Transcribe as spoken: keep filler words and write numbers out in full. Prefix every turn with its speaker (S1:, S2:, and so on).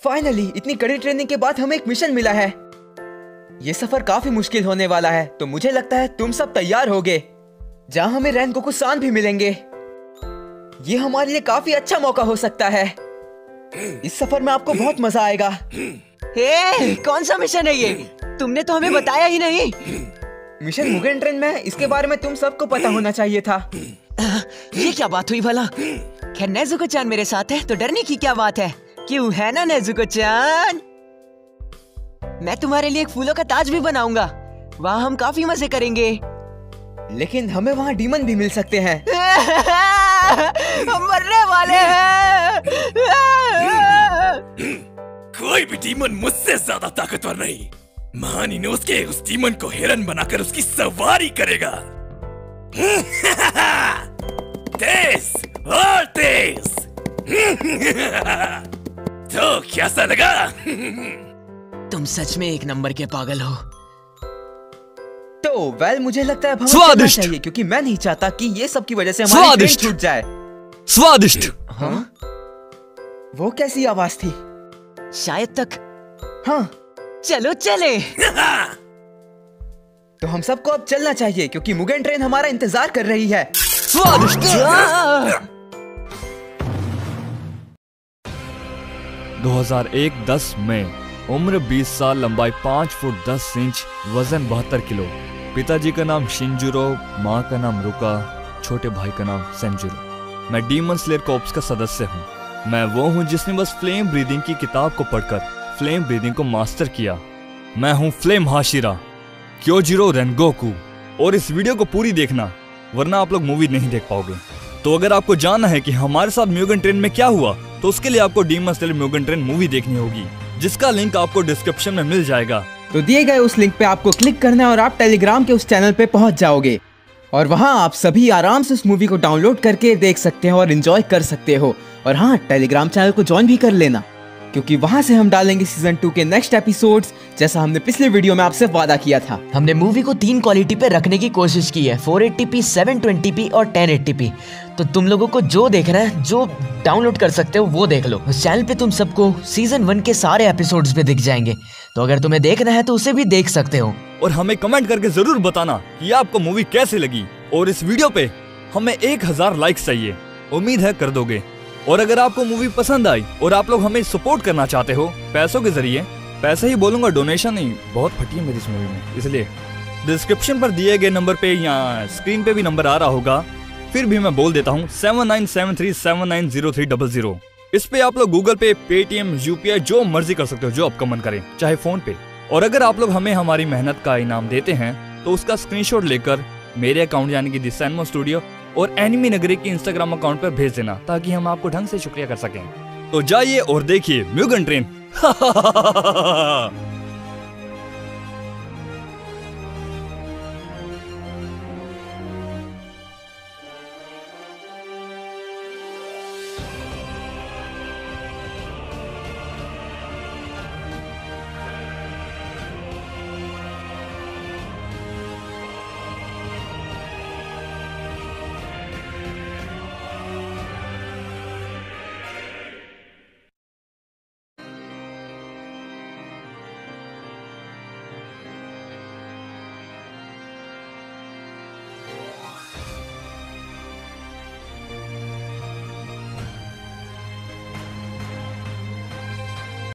S1: Finally इतनी कड़ी training के बाद हमें एक मिशन मिला है। ये सफर काफी मुश्किल होने वाला है, तो मुझे लगता है तुम सब तैयार होगे, जहाँ हमें रेनगोकू-सान भी मिलेंगे। ये हमारे लिए काफी अच्छा मौका हो सकता है। इस सफर में आपको बहुत मजा आएगा।
S2: हे, कौन सा मिशन है ये? तुमने तो हमें बताया ही नहीं।
S1: मिशन मुगेन ट्रेन में है, इसके बारे में तुम सबको पता होना चाहिए था।
S2: ये क्या बात हुई भला? खैर नेजुको-चान मेरे साथ है तो डरने की क्या बात है, क्यों है ना नेजुको-चान? मैं तुम्हारे लिए एक फूलों का ताज भी बनाऊंगा, वहाँ हम काफी मजे करेंगे।
S1: लेकिन हमें वहाँ डीमन भी मिल सकते हैं।
S2: हम मरने वाले हैं।
S3: कोई भी डीमन मुझसे ज्यादा ताकतवर नहीं। महान इनोसुके उस डीमन को हिरन बनाकर उसकी सवारी करेगा। तेज और तेज। तो कैसा लगा?
S2: तुम सच में एक नंबर के पागल हो।
S1: तो वेल मुझे लगता है अब हमें चलना चाहिए, क्योंकि मैं नहीं चाहता कि ये सब की वजह से हमारी ट्रेन छूट जाए।
S4: स्वादिष्ट।
S1: हाँ? वो कैसी आवाज थी?
S2: शायद तक।
S1: हाँ
S2: चलो चले।
S1: तो हम सबको अब चलना चाहिए, क्योंकि मुगेन ट्रेन हमारा इंतजार कर रही है।
S4: स्वादिष्ट। दो हज़ार एक दस में उम्र बीस साल, लंबाई पाँच फुट दस इंच, वजन बहत्तर किलो। पिताजी का नाम शिंजुरो, माँ का नाम रुका, छोटे भाई का नाम सेंजुरो। मैं डीमन स्लेयर कॉर्प्स का सदस्य हूँ। मैं वो हूँ जिसने बस फ्लेम ब्रीदिंग की किताब को पढ़कर फ्लेम ब्रीदिंग को मास्टर किया। मैं हूँ फ्लेम हाशिरा क्योजिरो रेनगोकू। और इस वीडियो को पूरी देखना, वरना आप लोग मूवी नहीं देख पाओगे। तो अगर आपको जानना है कि हमारे साथ म्यूगन ट्रेन में क्या हुआ, तो उसके लिए आपको Demon Slayer Mugen Train movie देखनी होगी, जिसका लिंक आपको डिस्क्रिप्शन में मिल जाएगा।
S1: तो दिए गए उस लिंक पे आपको क्लिक करना है और आप टेलीग्राम के उस चैनल पे पहुंच जाओगे, और वहां आप सभी आराम से उस मूवी को डाउनलोड करके देख सकते हो और एंजॉय कर सकते हो। और हाँ, टेलीग्राम चैनल को ज्वाइन भी कर लेना, क्योंकि वहां से हम डालेंगे सीजन टू के नेक्स्ट एपिसोड्स, जैसा हमने पिछले वीडियो में आपसे वादा किया था।
S2: हमने मूवी को तीन क्वालिटी पे रखने की कोशिश की है, four eighty p, seven twenty p और टेन एटी पी। तो तुम लोगों को जो देखना है, जो डाउनलोड कर सकते हो वो देख लो। उस चैनल पे तुम सबको सीजन वन के सारे एपिसोड्स भी दिख जाएंगे, तो अगर तुम्हें देखना है तो उसे भी देख सकते हो।
S4: और हमें कमेंट करके जरूर बताना कि आपको मूवी कैसी लगी। और इस वीडियो पे हमें एक हजार लाइक्स चाहिए, उम्मीद है कर दोगे। और अगर आपको मूवी पसंद आई और आप लोग हमें सपोर्ट करना चाहते हो पैसों के जरिए, पैसे ही बोलूंगा, डोनेशन नहीं, बहुत फटी है मेरी इस मूवी में, इसलिए डिस्क्रिप्शन पर दिए गए नंबर पे या स्क्रीन पे भी नंबर आ रहा होगा, फिर भी मैं बोल देता हूँ, seven nine seven three seven nine zero three double zero. इस पे आप लोग गूगल पे, पेटीएम, यूपीआई जो मर्जी कर सकते हो, जो आपका मन करे, चाहे फोन पे। और अगर आप लोग हमें हमारी मेहनत का इनाम देते हैं तो उसका स्क्रीनशॉट लेकर मेरे अकाउंट यानी कि द सैनमो स्टूडियो और एनिमी नगरी के इंस्टाग्राम अकाउंट पर भेज देना, ताकि हम आपको ढंग से शुक्रिया कर सकें। तो जाइए और देखिए म्यूगन ट्रेन।